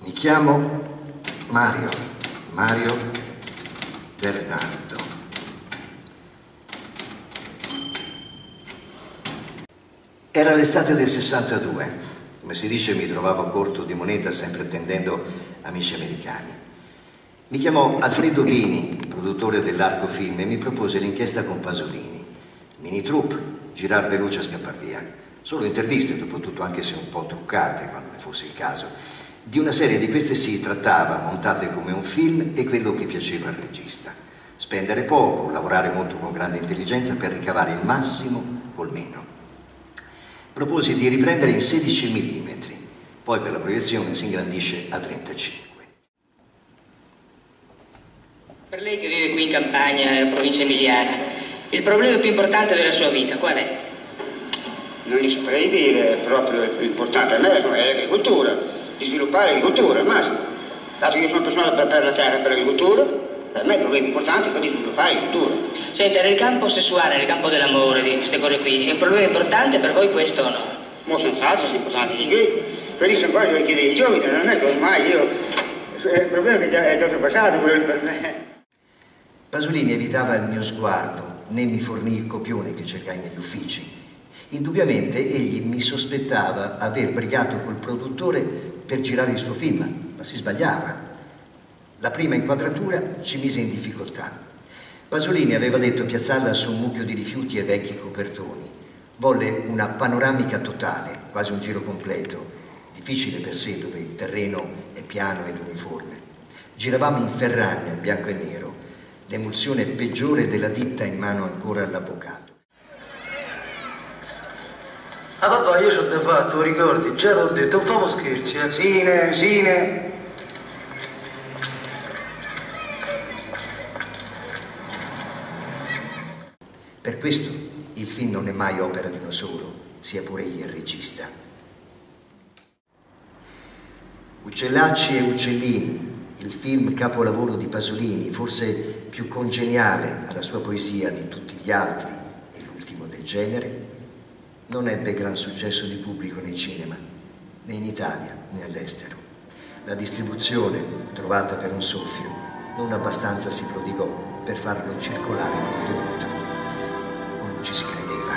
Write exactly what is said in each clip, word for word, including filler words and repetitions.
Mi chiamo Mario, Mario Bernardo. Era l'estate del sessantadue. Come si dice, mi trovavo a corto di moneta, sempre attendendo amici americani. Mi chiamò Alfredo Lini, produttore dell'Arco Film, e mi propose l'inchiesta con Pasolini. Mini troupe, girar veloce a scappar via. Solo interviste, dopo tutto, anche se un po' truccate, quando ne fosse il caso. Di una serie di queste si trattava, montate come un film, e quello che piaceva al regista. Spendere poco, lavorare molto con grande intelligenza per ricavare il massimo col meno. Proposi di riprendere in sedici millimetri, poi per la proiezione si ingrandisce a trentacinque. Per lei che vive qui in campagna, provincia emiliana, il problema più importante della sua vita qual è? Non gli saprei dire, proprio il più importante a me è l'agricoltura, di sviluppare l'agricoltura, al massimo. Dato che io sono personale per, per la terra, per l'agricoltura, per me il problema importante è quello di sviluppare l'agricoltura. Senta, nel campo sessuale, nel campo dell'amore, di queste cose qui, è un problema importante per voi questo o no? Ma senz'altro è importante, perché per isso ancora devo chiedere ai giovani, non è che ormai io... Il problema è che è già passato quello per me. Pasolini evitava il mio sguardo, né mi fornì il copione che cercai negli uffici. Indubbiamente egli mi sospettava aver brigato col produttore per girare il suo film, ma si sbagliava. La prima inquadratura ci mise in difficoltà. Pasolini aveva detto piazzarla su un mucchio di rifiuti e vecchi copertoni. Volle una panoramica totale, quasi un giro completo, difficile per sé dove il terreno è piano ed uniforme. Giravamo in Ferragna, in bianco e nero, l'emulsione peggiore della ditta in mano ancora all'avvocato. Ah papà, io c'ho da fatto, ricordi? Già t'ho detto, non famo scherzi, eh? Sine, sine. Per questo il film non è mai opera di uno solo, sia pure egli il regista. Uccellacci e uccellini, il film capolavoro di Pasolini, forse più congeniale alla sua poesia di tutti gli altri e l'ultimo del genere, non ebbe gran successo di pubblico nei cinema, né in Italia né all'estero. La distribuzione, trovata per un soffio, non abbastanza si prodigò per farlo circolare come dovuto. O non ci si credeva.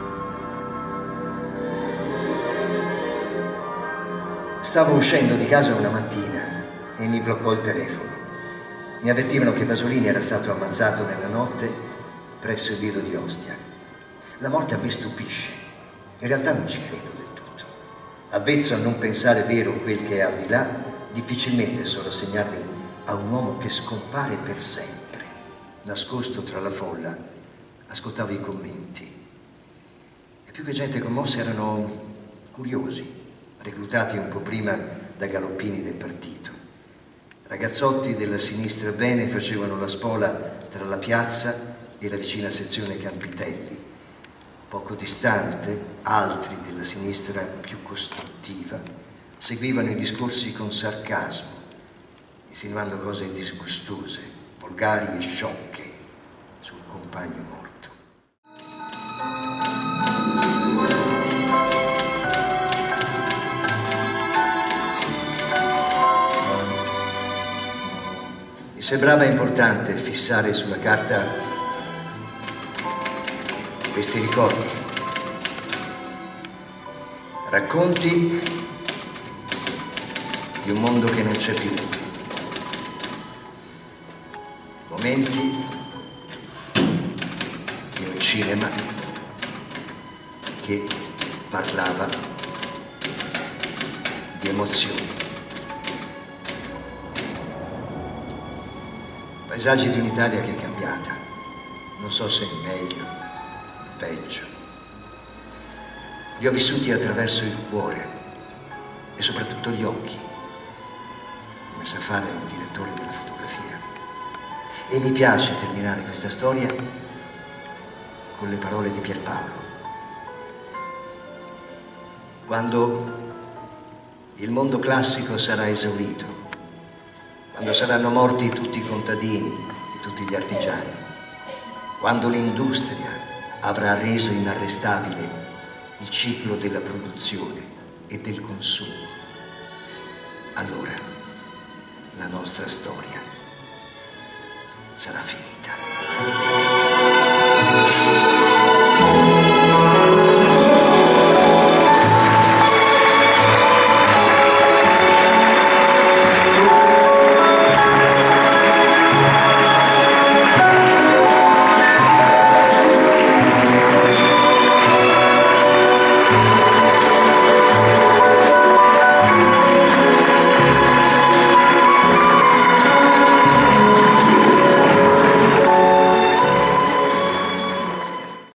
Stavo uscendo di casa una mattina e mi bloccò il telefono. Mi avvertivano che Pasolini era stato ammazzato nella notte presso il lido di Ostia. La morte a me stupisce. In realtà non ci credo del tutto. Avvezzo a non pensare vero quel che è al di là, difficilmente so rassegnarmi a un uomo che scompare per sempre. Nascosto tra la folla, ascoltavo i commenti. E più che gente commossa erano curiosi, reclutati un po' prima da galoppini del partito. Ragazzotti della sinistra bene facevano la spola tra la piazza e la vicina sezione Campitelli. Poco distante, altri della sinistra più costruttiva seguivano i discorsi con sarcasmo, insinuando cose disgustose, volgari e sciocche sul compagno morto. Mi sembrava importante fissare sulla carta questi ricordi, racconti di un mondo che non c'è più, momenti di un cinema che parlava di emozioni, paesaggi di un'Italia che è cambiata, non so se in meglio, peggio. Li ho vissuti attraverso il cuore e soprattutto gli occhi, come sa fare un direttore della fotografia. E mi piace terminare questa storia con le parole di Pierpaolo. Quando il mondo classico sarà esaurito, quando saranno morti tutti i contadini e tutti gli artigiani, quando l'industria avrà reso inarrestabile il ciclo della produzione e del consumo, allora la nostra storia sarà finita.